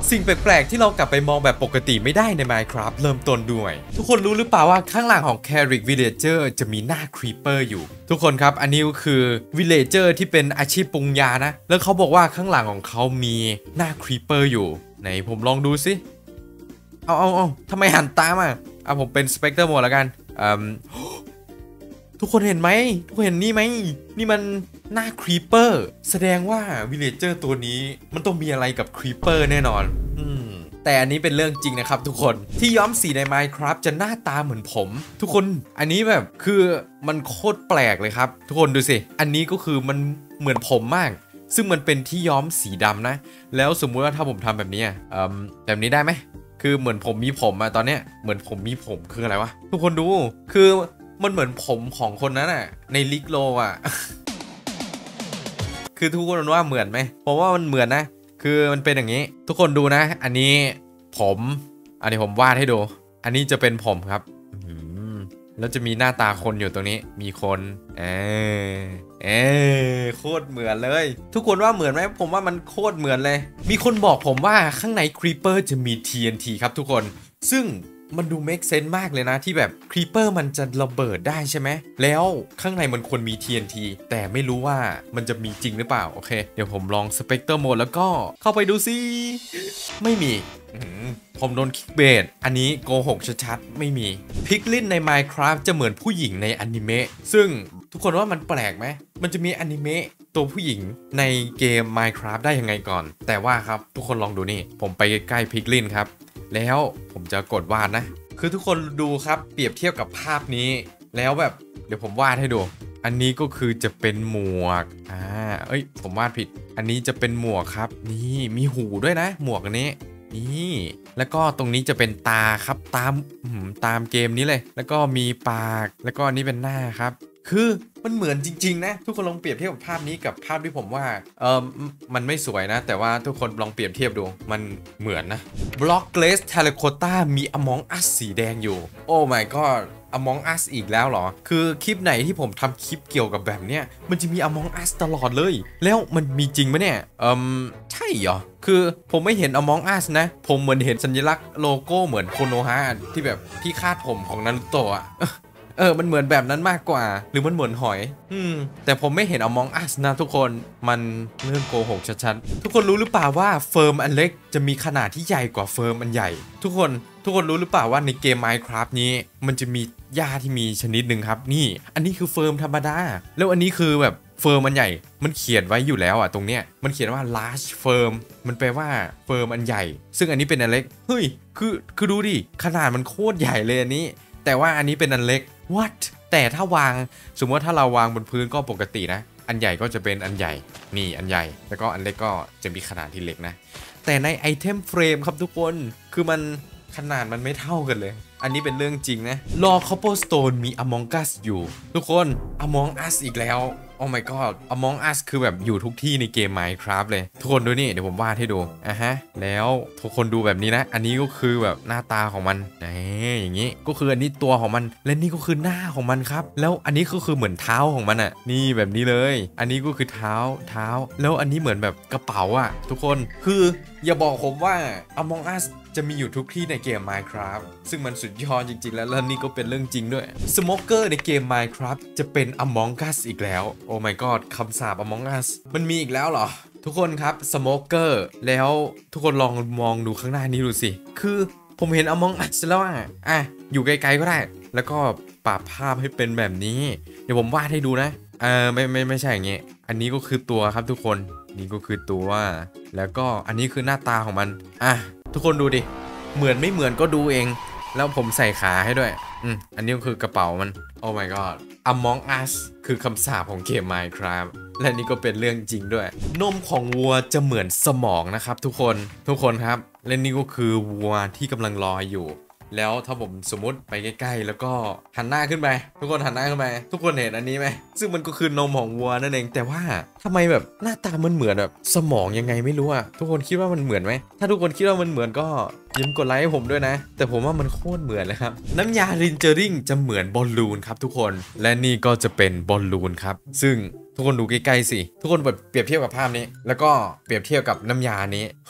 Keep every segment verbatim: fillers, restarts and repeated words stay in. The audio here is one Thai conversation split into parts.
สิ่งแปลกๆที่เรากลับไปมองแบบปกติไม่ได้ใน Minecraft เริ่มต้นด้วยทุกคนรู้หรือเปล่าว่าข้างหลังของ Carrick Villager จะมีหน้า Creeper อยู่ทุกคนครับอันนี้ก็คือ Villager ที่เป็นอาชีพปรุงยานะแล้วเขาบอกว่าข้างหลังของเขามีหน้า Creeper อยู่ไหนผมลองดูสิเอาเอาเอาทำไมหันตามอ่ะอ่ะผมเป็น Spectre Mode แล้วกันอืมทุกคนเห็นไหมทุกคนเห็นนี่ไหมนี่มันหน้า Creeper แสดงว่า Villager ตัวนี้มันต้องมีอะไรกับ Creeper แน่นอนอืมแต่อันนี้เป็นเรื่องจริงนะครับทุกคนที่ย้อมสีใน Minecraft จะหน้าตาเหมือนผมทุกคนอันนี้แบบคือมันโคตรแปลกเลยครับทุกคนดูสิอันนี้ก็คือมันเหมือนผมมากซึ่งมันเป็นที่ย้อมสีดำนะแล้วสมมุติว่าถ้าผมทำแบบนี้อืมแบบนี้ได้ไหมคือเหมือนผมมีผมอะตอนเนี้ยเหมือนผมมีผมคืออะไรวะทุกคนดูคือมันเหมือนผมของคนนั้นอะในลิกโลอะ คือทุกคนว่าเหมือนไหมผมว่ามันเหมือนนะคือมันเป็นอย่างนี้ทุกคนดูนะอันนี้ผมอันนี้ผมวาดให้ดูอันนี้จะเป็นผมครับแล้วจะมีหน้าตาคนอยู่ตรงนี้มีคนเออเออโคตรเหมือนเลยทุกคนว่าเหมือนไหมผมว่ามันโคตรเหมือนเลยมีคนบอกผมว่าข้างใน Creeper จะมี ที เอ็น ที ครับทุกคนซึ่งมันดู make sense มากเลยนะที่แบบ Creeper มันจะระเบิดได้ใช่ไหมแล้วข้างในมันควรมี ที เอ็น ที แต่ไม่รู้ว่ามันจะมีจริงหรือเปล่าโอเคเดี๋ยวผมลอง Spectre Mode แล้วก็เข้าไปดูสิไม่มีผมโดนคิกเบตอันนี้โกหกชัดๆไม่มีพิกลินใน Minecraft จะเหมือนผู้หญิงในอนิเมะซึ่งทุกคนว่ามันแปลกไหมมันจะมีอนิเมะตัวผู้หญิงในเกม Minecraft ได้ยังไงก่อนแต่ว่าครับทุกคนลองดูนี่ผมไปใกล้ๆพิกลินครับแล้วผมจะกดวาดนะคือทุกคนดูครับเปรียบเทียบกับภาพนี้แล้วแบบเดี๋ยวผมวาดให้ดูอันนี้ก็คือจะเป็นหมวกอ่าเอ้ยผมวาดผิดอันนี้จะเป็นหมวกครับนี่มีหูด้วยนะหมวกอันนี้นี่แล้วก็ตรงนี้จะเป็นตาครับตามตามเกมนี้เลยแล้วก็มีปากแล้วก็อันนี้เป็นหน้าครับคือมันเหมือนจริงๆนะทุกคนลองเปรียบเทียบกับภาพนี้กับภาพที่ผมว่าเออมันไม่สวยนะแต่ว่าทุกคนลองเปรียบเทียบดูมันเหมือนนะบล็อกเกรสเทเลโคต้ามี Among Us สีแดงอยู่โอ้ my god Among Us อีกแล้วเหรอคือคลิปไหนที่ผมทำคลิปเกี่ยวกับแบบเนี้ยมันจะมี Among Us ตลอดเลยแล้วมันมีจริงไหมเนี่ยเอ่มใช่เหรอคือผมไม่เห็น Among Us นะผมเหมือนเห็นสัญลักษณ์โลโก้เหมือนโคโนฮะที่แบบที่คาดผมของนารุโตะเออมันเหมือนแบบนั้นมากกว่าหรือมันเหมือนหอยอืมแต่ผมไม่เห็น Among Us นะทุกคนมันเรื่องโกหกชัดๆทุกคนรู้หรือเปล่าว่าเฟิร์มอันเล็กจะมีขนาดที่ใหญ่กว่าเฟิร์มอันใหญ่ทุกคนทุกคนรู้หรือเปล่าว่าในเกม Minecraft นี้มันจะมีหญ้าที่มีชนิดหนึ่งครับนี่อันนี้คือเฟิร์มธรรมดาแล้วอันนี้คือแบบเฟิร์มอันใหญ่มันเขียนไว้อยู่แล้วอ่ะตรงเนี้ยมันเขียนว่า large firm มันแปลว่าเฟิร์มอันใหญ่ซึ่งอันนี้เป็นอันเล็กเฮ้ยคือคือดูดิขนาดมันโคตรใหญ่เลยอันนี้แต่ว่าอันนี้เป็นอันเล็ก what แต่ถ้าวางสมมติว่าถ้าเราวางบนพื้นก็ปกตินะอันใหญ่ก็จะเป็นอันใหญ่นี่อันใหญ่แล้วก็อันเล็กก็จะมีขนาดที่เล็กนะแต่ในไอเทมเฟรมครับทุกคนคือมันขนาดมันไม่เท่ากันเลยอันนี้เป็นเรื่องจริงนะรอ Cobblestone มี Among Us อยู่ทุกคน Among Us อีกแล้วโอ้ my god Among Us คือแบบอยู่ทุกที่ในเกม Minecraft เลยทุกคนดูนี่เดี๋ยวผมวาดให้ดูอ่ะฮะแล้วทุกคนดูแบบนี้นะอันนี้ก็คือแบบหน้าตาของมันนี่อย่างนี้ก็คืออันนี้ตัวของมันและนี่ก็คือหน้าของมันครับแล้วอันนี้ก็คือเหมือนเท้าของมันอ่ะนี่แบบนี้เลยอันนี้ก็คือเท้าเท้าแล้วอันนี้เหมือนแบบกระเป๋าอ่ะทุกคนคืออย่าบอกผมว่า Among Us จะมีอยู่ทุกที่ในเกม Minecraft ซึ่งมันสุดยอดจริงๆแล้วแล้วนี่ก็เป็นเรื่องจริงด้วย Smoker ในเกม Minecraft จะเป็น Among Us อีกแล้วโอ้ my god คำสาป Among Us มันมีอีกแล้วเหรอทุกคนครับ Smoker แล้วทุกคนลองมองดูข้างหน้านี้ดูสิคือผมเห็น Among Us แล้วอ่ะอ่ะอยู่ไกลๆก็ได้แล้วก็ปรับภาพให้เป็นแบบนี้เดี๋ยวผมวาดให้ดูนะเออไม่ไม่ไม่ใช่อย่างงี้อันนี้ก็คือตัวครับทุกคนนี่ก็คือตัวแล้วก็อันนี้คือหน้าตาของมันอ่ะทุกคนดูดิเหมือนไม่เหมือนก็ดูเองแล้วผมใส่ขาให้ด้วยอืมอันนี้ก็คือกระเป๋ามันโอ้ my god Among Us คือคำสาปของเกม Minecraft และนี่ก็เป็นเรื่องจริงด้วยนมของวัวจะเหมือนสมองนะครับทุกคนทุกคนครับและนี่ก็คือวัวที่กำลังลอยอยู่แล้วถ้าผมสมมติไปใกล้ๆแล้วก็หันหน้าขึ้นไปทุกคนหันหน้าขึ้นไปทุกคนเห็นอันนี้ไหมซึ่งมันก็คือนมของวัวนั่นเองแต่ว่าทำไมแบบหน้าตามันเหมือนแบบสมองยังไงไม่รู้อะทุกคนคิดว่ามันเหมือนไหมถ้าทุกคนคิดว่ามันเหมือนก็ยิ้มกดไลค์ให้ผมด้วยนะแต่ผมว่ามันโคตรเหมือนเลยครับน้ำยารินเจอริงจะเหมือนบอลลูนครับทุกคนและนี่ก็จะเป็นบอลลูนครับซึ่งทุกคนดูใกล้ๆสิทุกคนแบบเปรียบเทียบกับภาพนี้แล้วก็เปรียบเทียบกับน้ำยานี้เฮ้ย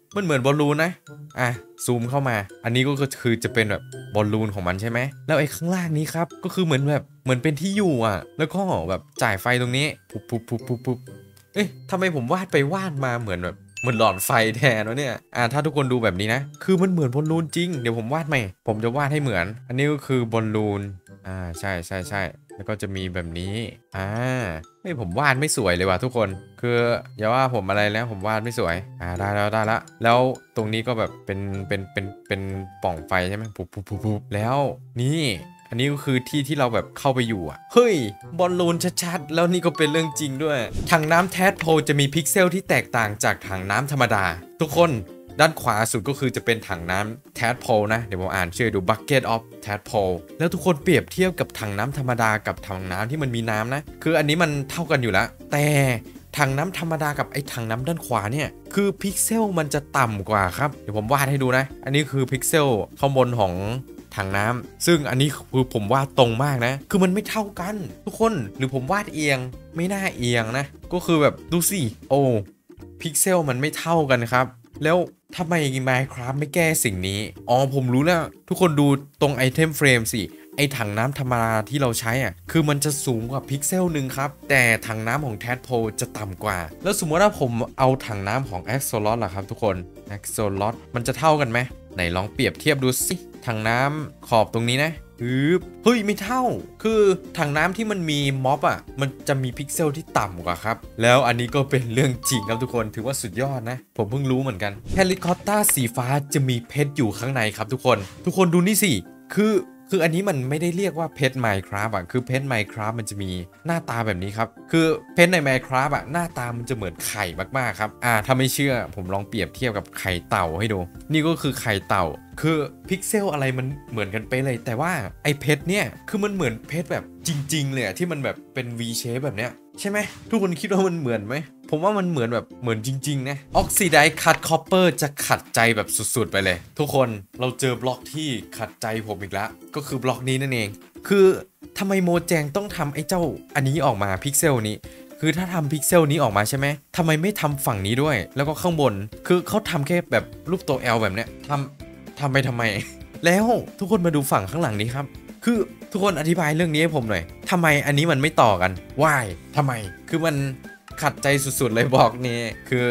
มันเหมือนบอลลูนนะอ่ะซูมเข้ามาอันนี้ก็คือจะเป็นแบบบอลลูนของมันใช่ไหมแล้วไอ้ข้างล่างนี้ครับก็คือเหมือนแบบเหมือนเป็นที่อยู่อ่ะแล้วก็แบบจ่ายไฟตรงนี้ปุ๊บปุ๊บปุ๊บปุ๊บปุ๊บเอ๊ะทำไมผมวาดไปวาดมาเหมือนแบบเหมือนหลอดไฟแทนวะเนี่ยอ่าถ้าทุกคนดูแบบนี้นะคือมันเหมือนบอลลูนจริงเดี๋ยวผมวาดใหม่ผมจะวาดให้เหมือนอันนี้ก็คือบอลลูนอ่าใช่ใช่ใช่แล้วก็จะมีแบบนี้อ่าเฮ้ยผมวาดไม่สวยเลยว่ะทุกคนคืออย่าว่าผมอะไรแล้วผมวาดไม่สวยอ่าได้แล้วได้แล้วแล้วตรงนี้ก็แบบเป็นเป็นเป็นเป็นปล่องไฟใช่ไหมปุ๊บปุ๊บปุ๊บปุ๊บแล้วนี่อันนี้ก็คือที่ที่เราแบบเข้าไปอยู่อ่ะเฮ้ยบอลลูนชัดๆแล้วนี่ก็เป็นเรื่องจริงด้วยถังน้ำแทดโพจะมีพิกเซลที่แตกต่างจากถังน้ำธรรมดาทุกคนด้านขวาสุดก็คือจะเป็นถังน้ำ tadpole นะเดี๋ยวผมอ่านชื่อดู bucket of tadpole แล้วทุกคนเปรียบเทียบกับถังน้ำธรรมดากับถังน้ำที่มันมีน้ำนะคืออันนี้มันเท่ากันอยู่แล้วแต่ถังน้ำธรรมดากับไอ้ถังน้ำด้านขวาเนี่ยคือพิกเซลมันจะต่ำกว่าครับเดี๋ยวผมวาดให้ดูนะอันนี้คือพิกเซลข้างบนของถังน้ำซึ่งอันนี้คือผมวาดตรงมากนะคือมันไม่เท่ากันทุกคนหรือผมวาดเอียงไม่น่าเอียงนะก็คือแบบดูสิโอ้พิกเซลมันไม่เท่ากันครับแล้วทำไม Minecraft ไม่แก้สิ่งนี้อ๋อผมรู้แล้วทุกคนดูตรงไอเทมเฟรมสิไอถังน้ำธรรมดาที่เราใช้อ่ะคือมันจะสูงกว่าพิกเซลหนึ่งครับแต่ถังน้ำของ Tadpole จะต่ำกว่าแล้วสมมติว่าผมเอาถังน้ำของ Axolot ล่ะครับทุกคน Axolot มันจะเท่ากันไหมไหนลองเปรียบเทียบดูสิถังน้ำขอบตรงนี้นะฮึบเฮ้ยไม่เท่าคือถังน้ำที่มันมีม็อบอ่ะมันจะมีพิกเซลที่ต่ำกว่าครับแล้วอันนี้ก็เป็นเรื่องจริงครับทุกคนถือว่าสุดยอดนะผมเพิ่งรู้เหมือนกันเฮลิคอปเตอร์สีฟ้าจะมีเพชรอยู่ข้างในครับทุกคนทุกคนดูนี่สิคือคืออันนี้มันไม่ได้เรียกว่าเพชร Minecraft อ่ะคือเพชร Minecraft มันจะมีหน้าตาแบบนี้ครับคือเพชรใน Minecraft อ่ะหน้าตามันจะเหมือนไข่มากๆครับอ่าถ้าไม่เชื่อผมลองเปรียบเทียบกับไข่เต่าให้ดูนี่ก็คือไข่เต่าคือพิกเซลอะไรมันเหมือนกันไปเลยแต่ว่าไอ้เพชรเนี่ยคือมันเหมือนเพชรแบบจริงๆเลยที่มันแบบเป็น V shape แบบเนี้ยใช่ไหมทุกคนคิดว่ามันเหมือนไหมผมว่ามันเหมือนแบบเหมือนจริงๆนะออกซิไดซ์คัตคอปเปอร์จะขัดใจแบบสุดๆไปเลยทุกคนเราเจอบล็อกที่ขัดใจผมอีกแล้วก็คือบล็อกนี้นั่นเองคือทำไมโมแจงต้องทำไอ้เจ้าอันนี้ออกมาพิกเซลนี้คือถ้าทำพิกเซลนี้ออกมาใช่ไหมทำไมไม่ทำฝั่งนี้ด้วยแล้วก็ข้างบนคือเขาทำแค่แบบรูปตัว L แบบเนี้ยทำทำไปทำไมแล้วทุกคนมาดูฝั่งข้างหลังนี้ครับคือทุกคนอธิบายเรื่องนี้ให้ผมหน่อยทำไมอันนี้มันไม่ต่อกัน why ทำไมคือมันขัดใจสุดๆเลยบอกนี่คือ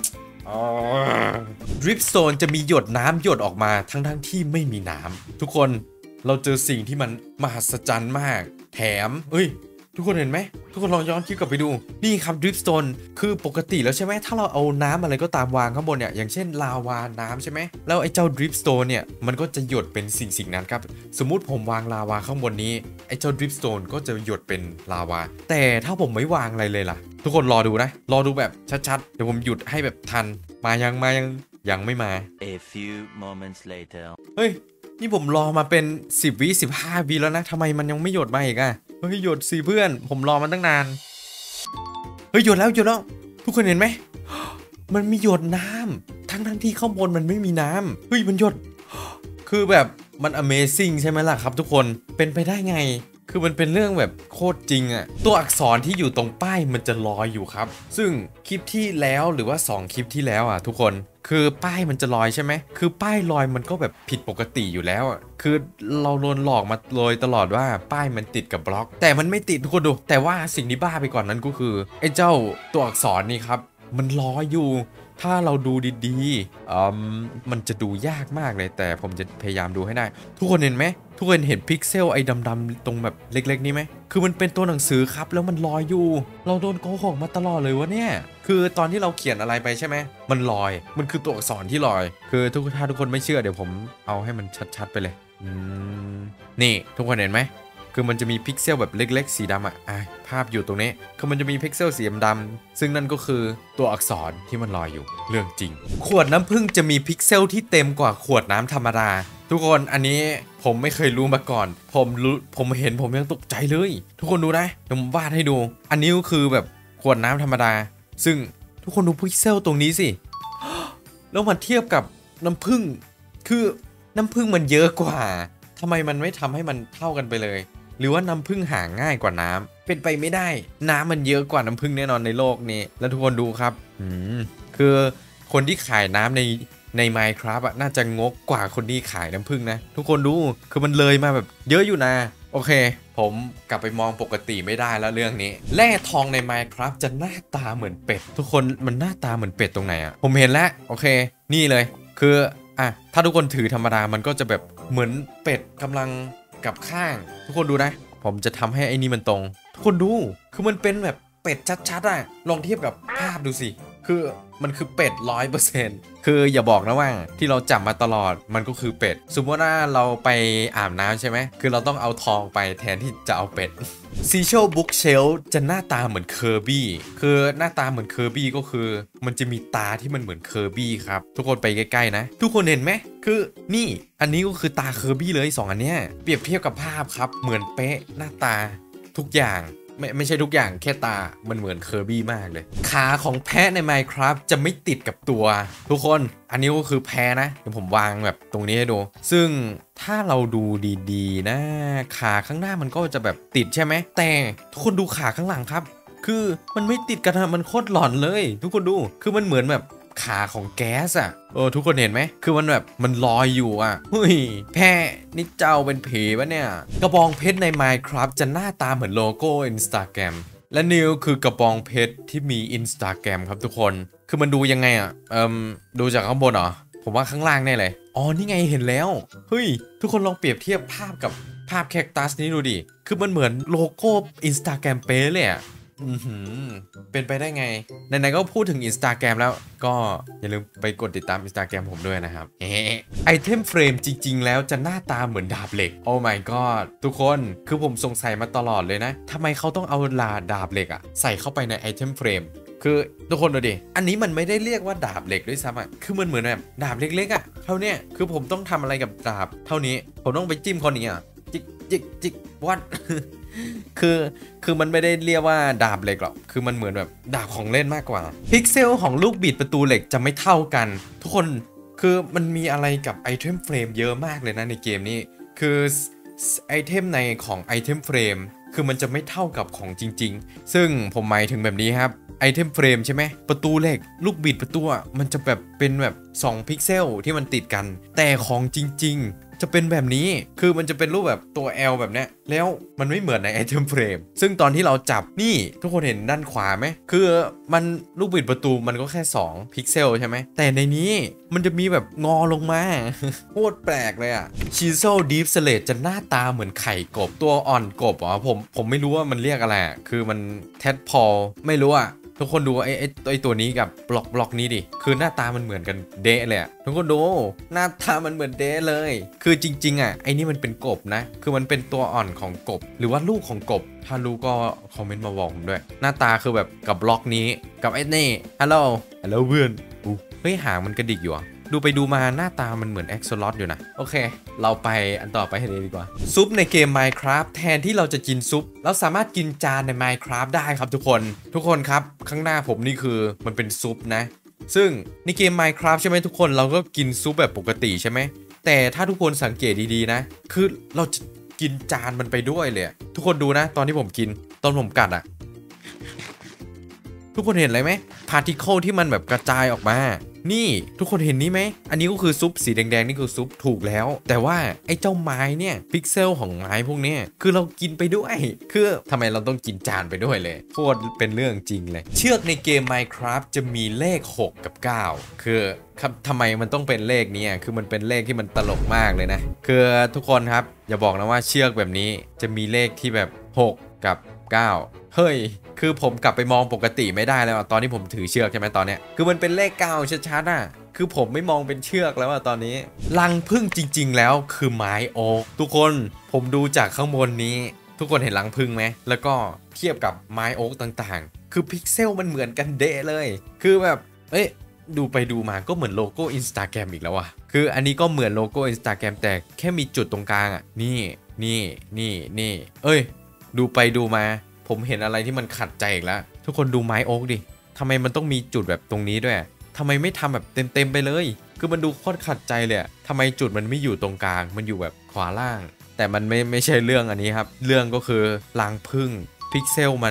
ดริปโซนจะมีหยดน้ำหยดออกมาทั้งๆที่ไม่มีน้ำทุกคนเราเจอสิ่งที่มันมหัศจรรย์มากแถมเอ้ยทุกคนเห็นไหมทุกคนลองย้อนคลิปกลับไปดูนี่ครับดริปโซนคือปกติแล้วใช่ไหมถ้าเราเอาน้ำอะไรก็ตามวางข้างบนเนี่ยอย่างเช่นลาวาน้ำใช่ไหมแล้วไอ้เจ้าดริปโซนเนี่ยมันก็จะหยดเป็นสิ่งสิ่งนั้นครับสมมุติผมวางลาวาข้างบนนี้ไอ้เจ้าดริปโซนก็จะหยดเป็นลาวาแต่ถ้าผมไม่วางอะไรเลยล่ะทุกคนรอดูนะรอดูแบบชัดๆเดี๋ยวผมหยุดให้แบบทันมายังมายังยังไม่มา A few moments later เฮ้ยนี่ผมรอมาเป็นสิบวิสิบห้าวิแล้วนะทำไมมันยังไม่หยดมาอีกอะเฮ้ยหยดสิเพื่อนผมรอมันตั้งนานเฮ้ยหยดแล้วหยดแล้วทุกคนเห็นไหมมันมีหยดน้ำทั้งทั้งที่ข้างบนมันไม่มีน้ำเฮ้ยมันหยดคือแบบมัน Amazing ใช่ไหมล่ะครับทุกคนเป็นไปได้ไงคือมันเป็นเรื่องแบบโคตรจริงอะตัวอักษรที่อยู่ตรงป้ายมันจะลอยอยู่ครับซึ่งคลิปที่แล้วหรือว่าสองคลิปที่แล้วอะทุกคนคือป้ายมันจะลอยใช่ไหมคือป้ายลอยมันก็แบบผิดปกติอยู่แล้วอะคือเราโดนหลอกมาโดยตลอดว่าป้ายมันติดกับบล็อกแต่มันไม่ติดทุกคนดูแต่ว่าสิ่งที่บ้าไปก่อนนั้นก็คือไอ้เจ้าตัวอักษรนี่ครับมันลอยอยู่ถ้าเราดูดีๆอืมมันจะดูยากมากเลยแต่ผมจะพยายามดูให้ได้ทุกคนเห็นไหมทุกคนเห็นพิกเซลไอ้ดำๆตรงแบบเล็กๆนี้ไหมคือมันเป็นตัวหนังสือครับแล้วมันลอยอยู่เราโดนโกหกมาตลอดเลยวะเนี่ยคือตอนที่เราเขียนอะไรไปใช่ไหมมันลอยมันคือตัวอักษรที่ลอยคือทุกถ้าทุกคนไม่เชื่อเดี๋ยวผมเอาให้มันชัดๆไปเลยอืมนี่ทุกคนเห็นไหมคือมันจะมีพิกเซลแบบเล็กๆสีดำอ่ะอ่ะภาพอยู่ตรงนี้คือมันจะมีพิกเซลสีดำๆซึ่งนั่นก็คือตัวอักษรที่มันลอยอยู่เรื่องจริงขวดน้ำผึ้งจะมีพิกเซลที่เต็มกว่าขวดน้ำธรรมดาทุกคนอันนี้ผมไม่เคยรู้มาก่อนผมรู้ผมเห็นผมยังตกใจเลยทุกคนดูนะเดี๋ยวผมวาดให้ดูอันนี้ก็คือแบบขวดน้ำธรรมดาซึ่งทุกคนดูพิกเซลตรงนี้สิแล้วมาเทียบกับน้ำผึ้งคือน้ำผึ้งมันเยอะกว่าทำไมมันไม่ทำให้มันเท่ากันไปเลยหรือว่าน้ำผึ้งหาง่ายกว่าน้ำเป็นไปไม่ได้น้ำมันเยอะกว่าน้ำผึ้งแน่นอนในโลกนี้แล้วทุกคนดูครับอืมคือคนที่ขายน้ำในใน Minecraft อ่ะน่าจะงกกว่าคนที่ขายน้ำผึ้งนะทุกคนดูคือมันเลยมาแบบเยอะอยู่นะโอเคผมกลับไปมองปกติไม่ได้แล้วเรื่องนี้แร่ทองใน Minecraft จะหน้าตาเหมือนเป็ดทุกคนมันหน้าตาเหมือนเป็ดตรงไหนอ่ะผมเห็นแล้วโอเคนี่เลยคืออ่ะถ้าทุกคนถือธรรมดามันก็จะแบบเหมือนเป็ดกำลังกับข้างทุกคนดูนะผมจะทำให้ไอ้นี่มันตรงทุกคนดูคือมันเป็นแบบเป็ดชัดๆอ่ะลองเทียบกับภาพดูสิคือมันคือเป็ดร้อยเปอร์เซ็นต์คืออย่าบอกนะว่าที่เราจับมาตลอดมันก็คือเป็ดสมมติว่าเราไปอาบน้ำใช่ไหมคือเราต้องเอาทองไปแทนที่จะเอาเป็ดซีเชลบุ๊กเชลจะหน้าตาเหมือนเคอร์บี้คือหน้าตาเหมือนเคอร์บี้ก็คือมันจะมีตาที่มันเหมือนเคอร์บี้ครับทุกคนไปใกล้ๆนะทุกคนเห็นไหมคือนี่อันนี้ก็คือตาเคอร์บี้เลยสองอันเนี้ยเปรียบเทียบกับภาพครับเหมือนเป๊ะหน้าตาทุกอย่างไม่ไม่ใช่ทุกอย่างแค่ตามันเหมือนเคอร์บี้มากเลยขาของแพะใน Minecraft จะไม่ติดกับตัวทุกคนอันนี้ก็คือแพะนะเดี๋ยวผมวางแบบตรงนี้ให้ดูซึ่งถ้าเราดูดีๆนะขาข้างหน้ามันก็จะแบบติดใช่ไหมแต่ทุกคนดูขาข้างหลังครับคือมันไม่ติดกันนะมันโคตรหลอนเลยทุกคนดูคือมันเหมือนแบบขาของแก๊สอะเออทุกคนเห็นไหมคือมันแบบมันลอยอยู่อะเฮ้ยแพะนี่เจ้าเป็นผีปะเนี่ยกระบองเพชรใน Minecraft จะหน้าตาเหมือนโลโก้ Instagram และนิวคือกระบองเพชรที่มี Instagram ครับทุกคนคือมันดูยังไงอะเอ่มดูจากข้างบนเหรอผมว่าข้างล่างแน่เลยอ๋อนี่ไงเห็นแล้วเฮ้ยทุกคนลองเปรียบเทียบภาพกับภาพแคคตัสนี้ดูดิคือมันเหมือนโลโก้ Instagram เป๊ะเลยอะอือหือเป็นไปได้ไงไหนๆก็พูดถึง Instagram แล้วก็อย่าลืมไปกดติดตาม Instagram ผมด้วยนะครับเอ๊ะไอเทมเฟรมจริงๆแล้วจะหน้าตาเหมือนดาบเหล็กโอ้ my god ทุกคนคือผมสงสัยมาตลอดเลยนะทำไมเขาต้องเอาลาดาบเหล็กอะใส่เข้าไปในไอเทมเฟรมคือทุกคนดูดิอันนี้มันไม่ได้เรียกว่าดาบเหล็กด้วยซ้ำอะคือมันเหมือนแบบดาบเล็กๆอะเท่าเนี้ยคือผมต้องทำอะไรกับดาบเท่านี้ผมต้องไปจิ้มคนนี้อะจิกจิกจิกวัด คือคือมันไม่ได้เรียกว่าดาบเหล็กหรอกคือมันเหมือนแบบดาบของเล่นมากกว่าพิกเซลของลูกบิดประตูเหล็กจะไม่เท่ากันทุกคนคือมันมีอะไรกับไอเทมเฟรมเยอะมากเลยนะในเกมนี้คือไอเทมในของไอเทมเฟรมคือมันจะไม่เท่ากับของจริงๆซึ่งผมหมายถึงแบบนี้ครับไอเทมเฟรมใช่ไหมประตูเหล็กลูกบิดประตูมันจะแบบเป็นแบบสองพิกเซลที่มันติดกันแต่ของจริงๆจะเป็นแบบนี้คือมันจะเป็นรูปแบบตัว L แบบเนี้ยแล้วมันไม่เหมือนในไอเทมเฟรมซึ่งตอนที่เราจับนี่ทุกคนเห็นด้านขวาไหมคือมันลูกบิดประตูมันก็แค่สองพิกเซลใช่ไหมแต่ในนี้มันจะมีแบบงอลงมาโคตรแปลกเลยอะชีโซดีฟสเลตจะหน้าตาเหมือนไข่กบตัวอ่อนกบอ๋อผมผมไม่รู้ว่ามันเรียกอะไรคือมันแทดพอลไม่รู้อะทุกคนดูไอ้ไอ้ไอ้ตัวนี้กับบล็อกบล็อกนี้ดิคือหน้าตามันเหมือนกันเดะเลยอะทุกคนดูหน้าตามันเหมือนเดะเลยคือจริงๆอะไอ้นี่มันเป็นกบนะคือมันเป็นตัวอ่อนของกบหรือว่าลูกของกบถ้ารู้ก็คอมเมนต์มาบอกผมด้วยหน้าตาคือแบบกับบล็อกนี้กับไอ้นี่ฮัลโหลฮัลโหลเพื่อนอู้เฮ้ยหางมันกระดิกอยู่อะดูไปดูมาหน้าตามันเหมือนแอ็กโซลอตอยู่นะโอเคเราไปอันต่อไปให้เลยดีกว่าซุปในเกม Minecraft แทนที่เราจะกินซุปเราสามารถกินจานใน Minecraft ได้ครับทุกคนทุกคนครับข้างหน้าผมนี่คือมันเป็นซุปนะซึ่งในเกม Minecraft ใช่ไหมทุกคนเราก็กินซุปแบบปกติใช่ไหมแต่ถ้าทุกคนสังเกตดีๆนะคือเราจะกินจานมันไปด้วยเลยทุกคนดูนะตอนที่ผมกินตอนผมกัดอะทุกคนเห็นอะไรไหมพาร์ติเคิลที่มันแบบกระจายออกมานี่ทุกคนเห็นนี่ไหมอันนี้ก็คือซุปสีแดงๆนี่คือซุปถูกแล้วแต่ว่าไอ้เจ้าไม้เนี่ยพิกเซลของไม้พวกนี้คือเรากินไปด้วยคือทำไมเราต้องกินจานไปด้วยเลยโคตรเป็นเรื่องจริงเลยเชือกในเกม Minecraft จะมีเลขหกกับเก้าคือครับทำไมมันต้องเป็นเลขนี้คือมันเป็นเลขที่มันตลกมากเลยนะคือทุกคนครับอย่าบอกนะว่าเชือกแบบนี้จะมีเลขที่แบบหกกับเก้าเฮ้ยคือผมกลับไปมองปกติไม่ได้แล้วตอนที่ผมถือเชือกใช่ไหมตอนเนี้ยคือมันเป็นเลขเก้าชัดๆอ่ะคือผมไม่มองเป็นเชือกแล้วอ่ะตอนนี้รังผึ้งจริงๆแล้วคือไม้โอ๊กทุกคนผมดูจากข้างบนนี้ทุกคนเห็นรังผึ้งไหมแล้วก็เทียบกับไม้โอ๊กต่างๆคือพิกเซลมันเหมือนกันเดะเลยคือแบบเอ้ยดูไปดูมาก็เหมือนโลโก้ Instagram อีกแล้วอ่ะคืออันนี้ก็เหมือนโลโก้ Instagram แต่แค่มีจุดตรงกลางอ่ะนี่นี่นี่นี่เอ้ยดูไปดูมาผมเห็นอะไรที่มันขัดใจอีกแล้วทุกคนดูไม้โอ๊กดิทำไมมันต้องมีจุดแบบตรงนี้ด้วยทำไมไม่ทำแบบเต็มๆไปเลยคือมันดูโคตรขัดใจเลยทำไมจุดมันไม่อยู่ตรงกลางมันอยู่แบบขวาล่างแต่มันไม่ไม่ใช่เรื่องอันนี้ครับเรื่องก็คือรังผึ้งพิกเซลมัน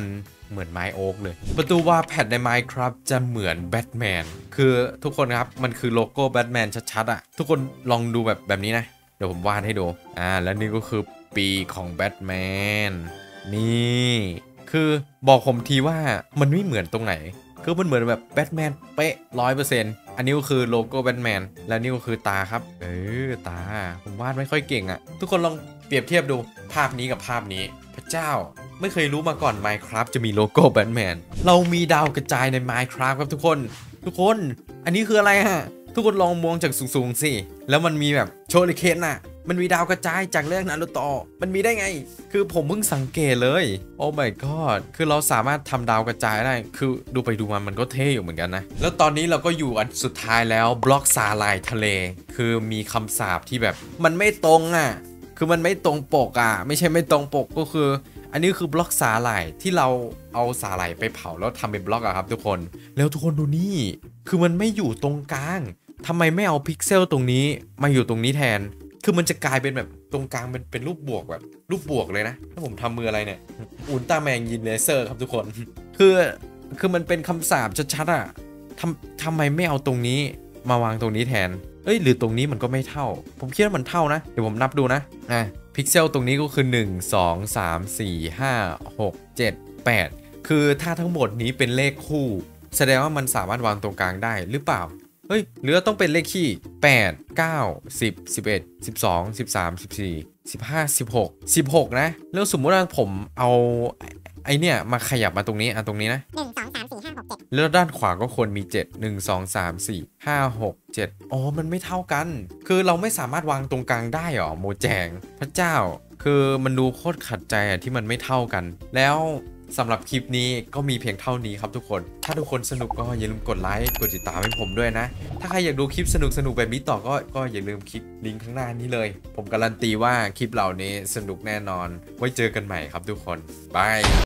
เหมือนไม้โอ๊กเลยประตูว่าแพดใน Minecraft จะเหมือนแบทแมนคือทุกคนครับมันคือโลโก้แบทแมนชัดๆอ่ะทุกคนลองดูแบบแบบนี้นะเดี๋ยวผมวาดให้ดูอ่าแล้วนี่ก็คือปีกของแบทแมนนี่คือบอกผมทีว่ามันไม่เหมือนตรงไหนคือมันเหมือนแบบแบทแมนเป๊ะร้อยเปอร์เซ็นต์อันนี้ก็คือโลโก้แบทแมนและนี่ก็คือตาครับเออตาผมวาดไม่ค่อยเก่งอ่ะทุกคนลองเปรียบเทียบดูภาพนี้กับภาพนี้พระเจ้าไม่เคยรู้มาก่อน Minecraft จะมีโลโก้แบทแมนเรามีดาวกระจายใน Minecraft ครับทุกคนทุกคนอันนี้คืออะไรฮะทุกคนลองมองจากสูงๆสิแล้วมันมีแบบโชลิเคนน่ะมันมีดาวกระจายจากเรื่องนารูโตะมันมีได้ไงคือผมเพิ่งสังเกตเลยโอ้ my god คือเราสามารถทำดาวกระจายได้คือดูไปดูมามันก็เท่อยู่เหมือนกันนะแล้วตอนนี้เราก็อยู่อันสุดท้ายแล้วบล็อกสาหร่ายทะเลคือมีคำสาปที่แบบมันไม่ตรงอ่ะคือมันไม่ตรงปกอ่ะไม่ใช่ไม่ตรงปกก็คืออันนี้คือบล็อกสาหร่ายที่เราเอาสาหร่ายไปเผาแล้วทำเป็นบล็อกอะครับทุกคนแล้วทุกคนดูนี่คือมันไม่อยู่ตรงกลางทำไมไม่เอาพิกเซลตรงนี้มาอยู่ตรงนี้แทนคือมันจะกลายเป็นแบบตรงกลางเป็นเป็นรูปบวกแบบรูปบวกเลยนะถ้าผมทำมืออะไรเนี่ยอุลตร้าแมนยินเลเซอร์ครับทุกคนคือคือมันเป็นคำสาปชัดๆอะทำทำไมไม่เอาตรงนี้มาวางตรงนี้แทนเอ้ยหรือตรงนี้มันก็ไม่เท่าผมคิดว่ามันเท่านะเดี๋ยวผมนับดูนะอ่ะพิกเซลตรงนี้ก็คือหนึ่ง สอง สาม สี่ ห้า หก เจ็ด แปดคือถ้าทั้งหมดนี้เป็นเลขคู่แสดงว่ามันสามารถวางตรงกลางได้หรือเปล่าเฮ้ยหรือต้องเป็นเลขคี่แปด เก้า สิบ สิบเอ็ด สิบสอง สิบสาม สิบสี่ สิบห้า สิบหก สิบหกนะแล้วสมมุติว่าผมเอาไอเนี่ยมาขยับมาตรงนี้อ่ะตรงนี้นะหนึ่งสองสามสี่ห้าหกเจ็ดแล้วด้านขวาก็ควรมีเจ็ด หนึ่ง สอง สาม สี่ ห้า หก เจ็ดอ๋อมันไม่เท่ากันคือเราไม่สามารถวางตรงกลางได้หรอโมแจงพระเจ้าคือมันดูโคตรขัดใจอ่ะที่มันไม่เท่ากันแล้วสำหรับคลิปนี้ก็มีเพียงเท่านี้ครับทุกคนถ้าทุกคนสนุกก็อย่าลืมกดไลค์กดติดตามให้ผมด้วยนะถ้าใครอยากดูคลิปสนุกสนุกแบบนี้ต่อก็ก็อย่าลืมคลิกลิงก์ข้างหน้านี้เลยผมการันตีว่าคลิปเหล่านี้สนุกแน่นอนไว้เจอกันใหม่ครับทุกคนบาย